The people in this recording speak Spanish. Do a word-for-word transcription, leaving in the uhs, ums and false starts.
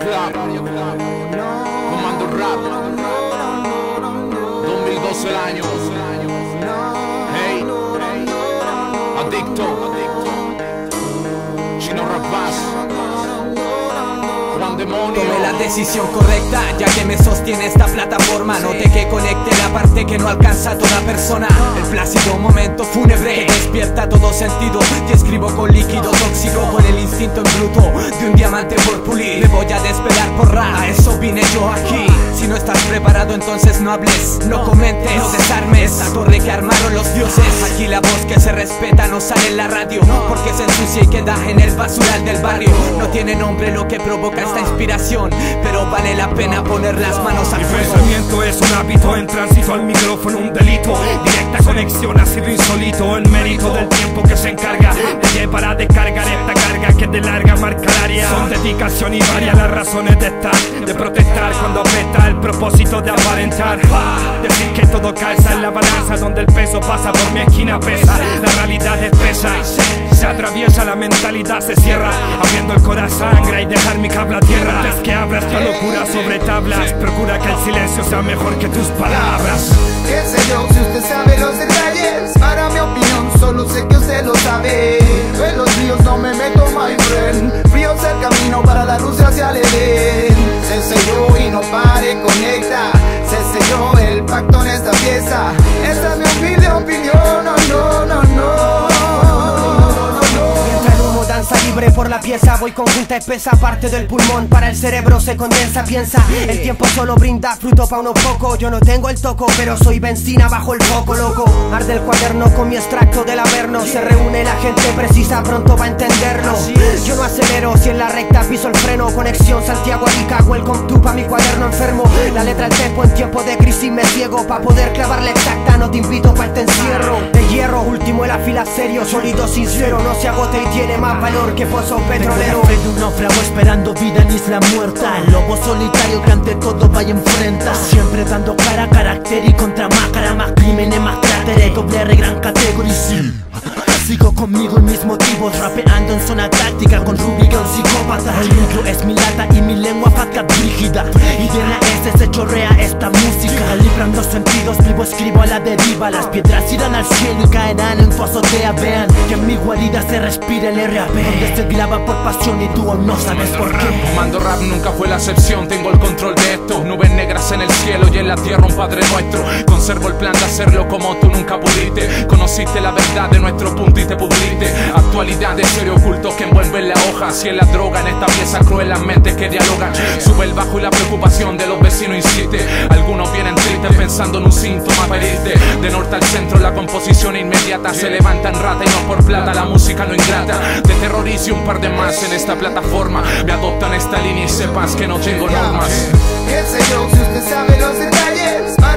Club, Comando Rap, dos mil doce el año. Hey, Adicto, Chino Rapaz, Juan Demonio. Tomé la decisión correcta, ya que me sostiene esta plataforma. Noté que conecte la parte que no alcanza a toda persona. El plácido momento fúnebre que despierta todo sentido. Y escribo con líquido tóxico, con el instinto en bruto de un diamante por pulir. Me voy a despegar por rap, a eso vine yo aquí. Si no estás preparado, entonces no hables, no comentes, no desarmes la torre que armaron los dioses. Aquí la voz que se respeta no sale en la radio, porque se ensucia y queda en el basural del barrio. No tiene nombre lo que provoca esta inspiración, pero vale la pena poner las manos al Mi fuego. pensamiento es un hábito, en tránsito al micrófono un delito. Directa conexión ha sido insólito, en mérito del tiempo que se encarga de llevar a descargar esta carga que de larga marca el área. Son dedicación y varias las razones de estar, de protestar cuando apesta el propósito de aparentar. Decir que todo calza en la balanza, donde el peso pasa por mi esquina pesa. La realidad es pesa, se atraviesa la mentalidad, se cierra, abriendo el corazón sangra y dejar mi cable a tierra. Antes que abra esta locura sobre tablas, procura que el silencio sea mejor que tus palabras. Qué sé yo, si usted sabe los detalles, para mi opinión solo sé que usted lo sabe. En los ríos no me meto, my friend. Frío es el camino para la luz hacia el Edén. Se selló y no pare, conecta. Se selló el pacto en esta pieza. Esta es mi humilde opinión, no, no, no, no. Danza libre por la pieza, voy con junta espesa, parte del pulmón para el cerebro se condensa, piensa. El tiempo solo brinda fruto pa' uno poco. Yo no tengo el toco, pero soy benzina bajo el foco, loco. Arde el cuaderno con mi extracto del averno. Se reúne la gente precisa, pronto va a entenderlo. Yo no acelero, si en la recta piso el freno. Conexión Santiago-Arica, welcome to pa' mi cuaderno enfermo. La letra al tempo en tiempo de crisis me ciego. Pa' poder clavarla exacta no te invito pa' este encierro. De hierro, último en la fila serio, sólido, sincero. No se agote y tiene más valor que pozo petrolero. Frente un náufrago esperando vida en isla muerta. El lobo solitario que ante todo vaya enfrenta. Siempre dando cara a carácter y contra máscara. Más crímenes, más cráteres, doble R gran categoría. Sí. Sigo conmigo y mis motivos, rapeando en zona táctica con Rubik, un psicópata. El micro es mi lata y mi lengua faca brígida, y de la S se chorrea esta música. Librando sentidos, vivo escribo a la deriva. Las piedras irán al cielo y caerán en tu azotea. Vean que en mi guarida se respira el R A P, donde se graba por pasión y tú aún no sabes por qué. Comando Rap nunca fue la excepción, tengo el control de esto. Nubes negras en el cielo y en la tierra un Padre Nuestro. Conservo el plan de hacerlo como tú nunca pudiste. Conociste la verdad de nuestro punto y te pudriste. Actualidad de serio oculto que envuelve la hoja. Si es la droga en esta pieza cruel, las mentes que dialogan. Sube el bajo y la preocupación de los vecinos insiste. Algunos vienen tristes pensando en un síntoma para herirte. De norte al centro la composición inmediata. Se levantan rata y no por plata, la música no ingrata. Te terrorizo un par de más en esta plataforma. Me adoptan esta línea y sepas que no tengo normas. Qué sé yo, si usted sabe los detalles.